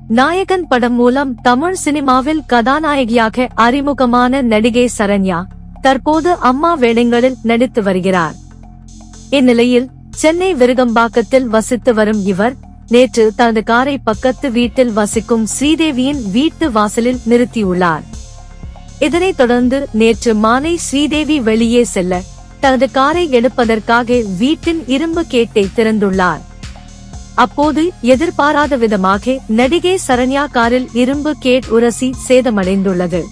நாயகன் படம் மூலம் தமிழ் சினிமாவில் கதாநாயகியாக அறிமுகமான நடிகை சரண்யா தற்போது அம்மா வேடங்களில் நடித்து வருகிறார். இந்நிலையில் சென்னை விருகம்பாக்கத்தில் வசித்து வரும் இவர் நேற்று தனது காரை பக்கத்து வீட்டில் வசிக்கும் ஸ்ரீதேவியின் வீட்டு வாசலில் நிறுத்தியுள்ளார். இதனைத் தொடர்ந்து நேற்று மாலை ஸ்ரீதேவி வெளியே செல்ல தனது காரை எடுப்பதற்காக வீட்டின் இரும்பு கேட்டை திறந்துள்ளார். அப்போது எதிர்பாராத விதமாக நடிகை சரண்யா காரில் இரும்பு கேட் உரசி சேதமடைந்துள்ளது.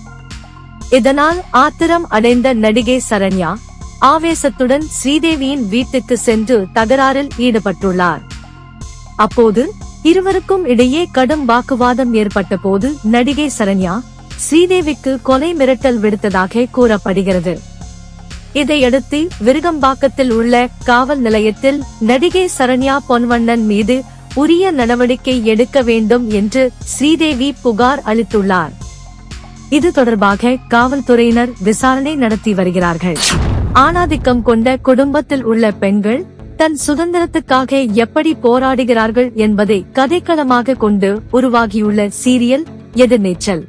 இதனால் ஆத்திரம் அடைந்த நடிகை சரண்யா ஆவேசத்துடன் ஸ்ரீதேவியின் வீட்டுக்கு சென்று தகராறில் ஈடுபட்டுள்ளார். அப்போது இருவருக்கும் இடையே கடும் வாக்குவாதம் ஏற்பட்ட போது நடிகை சரண்யா ஸ்ரீதேவிக்கு கொலை மிரட்டல் விடுத்ததாக கூறப்படுகிறது. இதையடுத்து விருகம்பாக்கத்தில் உள்ள காவல் நிலையத்தில் நடிகை சரண்யா பொன்வண்ணன் மீது உரிய நடவடிக்கை எடுக்க வேண்டும் என்று ஸ்ரீதேவி புகார் அளித்துள்ளார். இது தொடர்பாக காவல்துறையினர் விசாரணை நடத்தி வருகிறார்கள். ஆணாதிக்கம் கொண்ட குடும்பத்தில் உள்ள பெண்கள் தன் சுதந்திரத்துக்காக எப்படி போராடுகிறார்கள் என்பதை கதைக்களமாக கொண்டு உருவாகியுள்ள சீரியல் எதிர்நீச்சல்.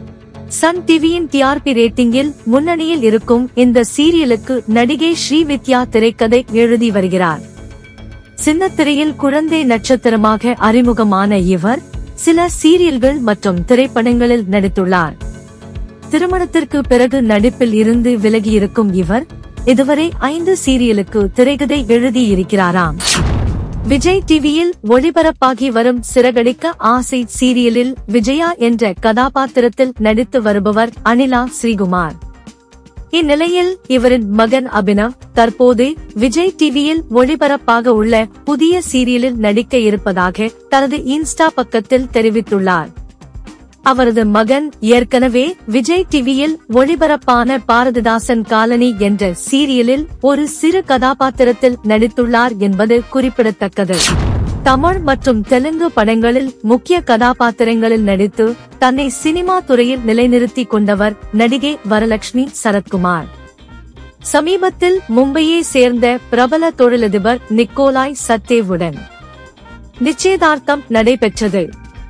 சன் டிவியின் டிஆர்பி ரேட்டிங்கில் முன்னணியில் இருக்கும் இந்த சீரியலுக்கு நடிகை ஸ்ரீவித்யா திரைக்கதை எழுதி வருகிறார். சின்னத்திரையில் குழந்தை நட்சத்திரமாக அறிமுகமான இவர் சில சீரியல்கள் மற்றும் திரைப்படங்களில் நடித்துள்ளார். திருமணத்திற்கு பிறகு நடிப்பில் இருந்து விலகியிருக்கும் இவர் இதுவரை 5 சீரியலுக்கு திரைக்கதை எழுதியிருக்கிறாராம். விஜய் டிவியில் ஒளிபரப்பாகி வரும் சிறகடிக்க ஆசை சீரியலில் விஜயா என்ற கதாபாத்திரத்தில் நடித்து வருபவர் அனிலா ஸ்ரீகுமார். இந்நிலையில் இவரின் மகன் அபினவ் தற்போது விஜய் டிவியில் ஒளிபரப்பாக உள்ள புதிய சீரியலில் நடிக்க இருப்பதாக தனது இன்ஸ்டா பக்கத்தில் தெரிவித்துள்ளார். அவரது மகன் ஏற்கனவே விஜய் டிவியில் ஒளிபரப்பான பாரதிதாசன் காலனி என்ற சீரியலில் ஒரு சிறு கதாபாத்திரத்தில் நடித்துள்ளார் என்பது குறிப்பிடத்தக்கது. தமிழ் மற்றும் தெலுங்கு படங்களில் முக்கிய கதாபாத்திரங்களில் நடித்து தன்னை சினிமா துறையில் நிலைநிறுத்தி கொண்டவர் நடிகை வரலட்சுமி சரத்குமார். சமீபத்தில் மும்பையை சேர்ந்த பிரபல தொழிலதிபர் நிக்கோலாய் சத்தேவுடன் நிச்சயதார்த்தம் நடைபெற்றது.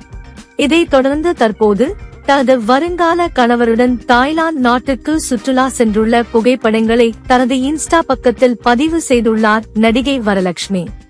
இதைத் தொடர்ந்து தற்போது தனது வருங்கால கணவருடன் தாய்லாந்து நாட்டுக்கு சுற்றுலா சென்றுள்ள புகைப்படங்களை தனது இன்ஸ்டா பக்கத்தில் பதிவு செய்துள்ளார் நடிகை வரலட்சுமி.